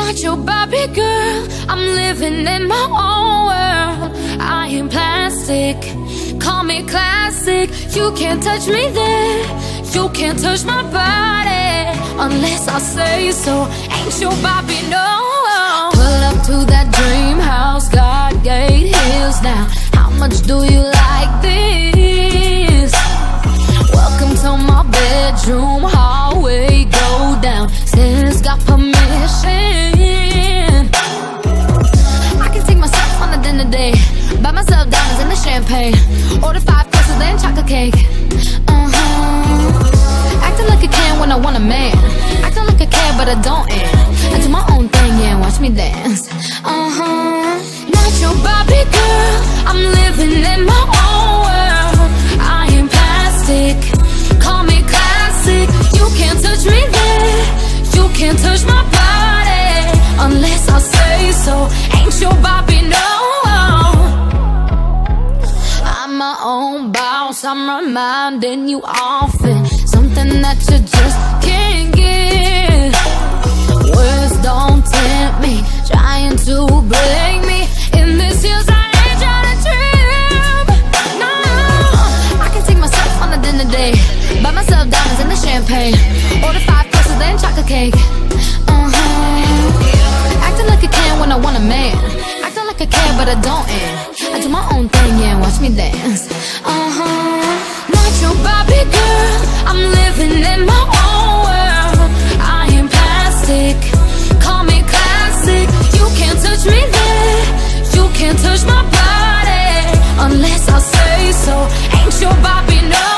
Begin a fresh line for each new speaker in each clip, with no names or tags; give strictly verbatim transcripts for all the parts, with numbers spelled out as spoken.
Not your Barbie girl, I'm living in my own world. I ain't plastic, call me classic. You can't touch me there, you can't touch my body unless I say so. Ain't your Barbie, no. Pull up to that dream house, God gate hills now. How much do you like this? Welcome to my bedroom, hallway, go down. Sis got permission. I can take myself on a dinner date, buy myself diamonds and the champagne, order five courses and chocolate cake. Uh-huh. Acting like I can when I want a man, acting like I care but I don't. And I do my own thing, yeah, watch me dance. Uh-huh. Not your Barbie girl, I'm living in my own world. I ain't plastic, call me classic. You can't touch me there, you can't touch my body unless I say so. Ain't your Barbie, no. I'm my own boss, I'm reminding you often. Something that you just can't get. Words don't tempt me, trying to break me. In this years I ain't trying to trip. No, I can take myself on a dinner date, buy myself diamonds and the champagne, order five courses and chocolate cake. Uh-huh. Acting like I can when I want a man, acting like I care but I don't. And I do my own thing, yeah, watch me dance. Uh-huh. Not your Barbie girl, I'm living in my own world. I ain't plastic, call me classic. You can't touch me there, you can't touch my body unless I say so. Ain't your Barbie, no.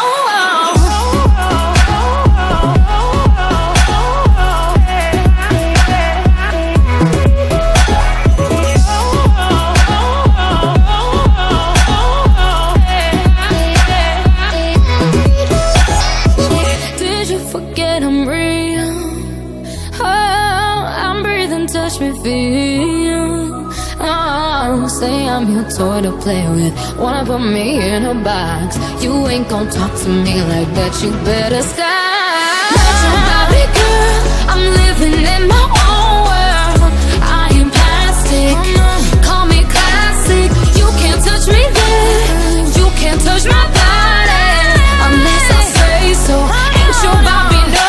Touch me, feel. Oh, say I'm your toy to play with, wanna put me in a box. You ain't gon' talk to me like that, you better stop. Not your Barbie girl, I'm living in my own world. I ain't plastic, call me classic. You can't touch me there, you can't touch my body unless I say so. Ain't your Barbie, no.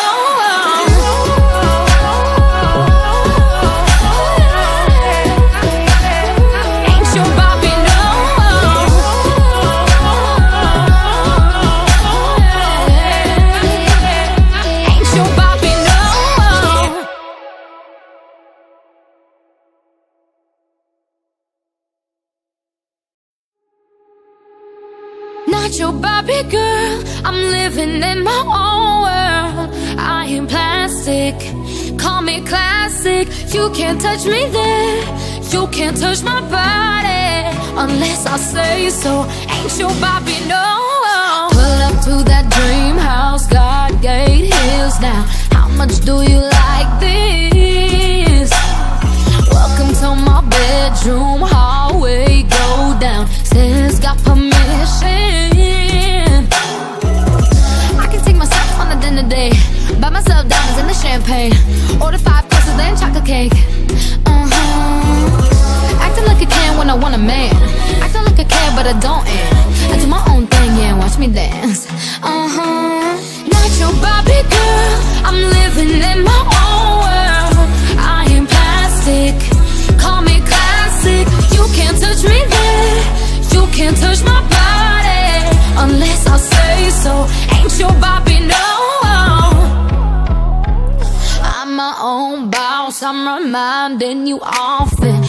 Not your Barbie girl, I'm living in my own world. I ain't plastic, call me classic. You can't touch me there, you can't touch my body unless I say so. Ain't your Barbie, no. Pull up to that dream house, God gate hills now. How much do you like this? Welcome to my bedroom, hallway, go down. Sis got permission. I can take myself on a dinner date, buy myself diamonds and the champagne, order five courses and chocolate cake. Uh-huh. Acting like I can when I want a man, acting like I care but I don't. And I do my own thing, yeah, watch me dance. Uh-huh. Not your Barbie girl, I'm living in my own world. I ain't plastic, call me classic. You can't touch me there, you can't touch my body unless I say so. Ain't your Barbie, no. I'm my own boss, I'm reminding you often.